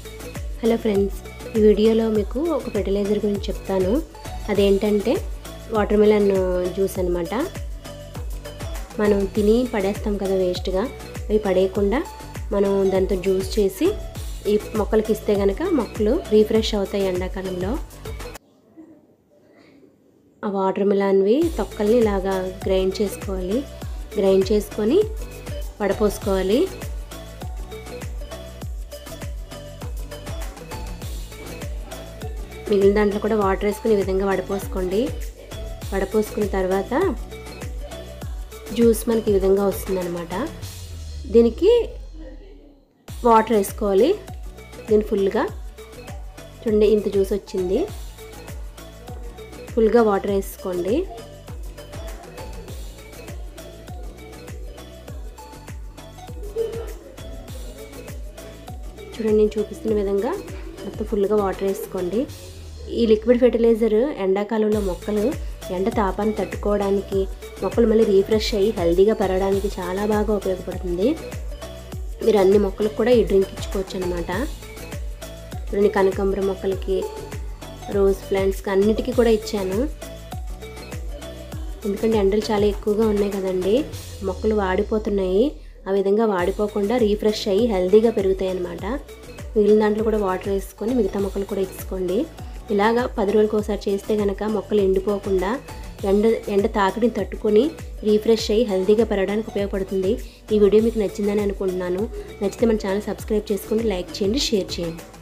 Hello friends, ఈ వీడియోలో మీకు ఒక ఫెర్టిలైజర్ గురించి చెప్తాను. అదేంటంటే వాటర్ మిలన్ జ్యూస్ అనమాట. మనం తిని పడేస్తాం కదా వేస్ట్గా, అవి పడేయకుండా మనం దాంతో జ్యూస్ చేసి ఈ మొక్కలకి ఇస్తే కనుక మొక్కలు రీఫ్రెష్ అవుతాయి ఎండాకాలంలో. ఆ వాటర్ మిలన్వి తొక్కల్ని ఇలాగా గ్రైండ్ చేసుకోవాలి. గ్రైండ్ చేసుకొని వడపోసుకోవాలి. మిగిలిన దాంట్లో కూడా వాటర్ వేసుకుని ఈ విధంగా వడపోసుకోండి. వడపోసుకున్న తర్వాత జ్యూస్ మనకి ఈ విధంగా వస్తుందన్నమాట. దీనికి వాటర్ వేసుకోవాలి. దీన్ని ఫుల్గా చూడండి, ఇంత జ్యూస్ వచ్చింది. ఫుల్గా వాటర్ వేసుకోండి. చూడండి, నేను చూపిస్తున్న విధంగా మొత్తం ఫుల్గా వాటర్ వేసుకోండి. ఈ లిక్విడ్ ఫెర్టిలైజర్ ఎండాకాలంలో మొక్కలు ఎండ తాపాన్ని తట్టుకోవడానికి, మొక్కలు మళ్ళీ రీఫ్రెష్ అయ్యి హెల్తీగా పెరగడానికి చాలా బాగా ఉపయోగపడుతుంది. మీరు అన్ని మొక్కలకు కూడా ఈ డ్రింక్ ఇచ్చుకోవచ్చు అనమాట. నేను కనకాంబరం మొక్కలకి, రోజ్ ప్లాంట్స్కి అన్నిటికీ కూడా ఇచ్చాను. ఎందుకంటే ఎండలు చాలా ఎక్కువగా ఉన్నాయి కదండి, మొక్కలు వాడిపోతున్నాయి. ఆ విధంగా వాడిపోకుండా రీఫ్రెష్ అయ్యి హెల్తీగా పెరుగుతాయి అన్నమాట. మిగిలిన దాంట్లో కూడా వాటర్ వేసుకొని మిగతా మొక్కలు కూడా ఇచ్చుకోండి. ఇలాగా 10 రోజులకు ఒకసారి చేస్తే కనుక మొక్కలు ఎండిపోకుండా ఎండ తాకిడిని తట్టుకొని రీఫ్రెష్ అయ్యి హెల్తీగా పెరగడానికి ఉపయోగపడుతుంది. ఈ వీడియో మీకు నచ్చిందని అనుకుంటున్నాను. నచ్చితే మన ఛానల్ సబ్స్క్రైబ్ చేసుకోండి, లైక్ చేయండి, షేర్ చేయండి.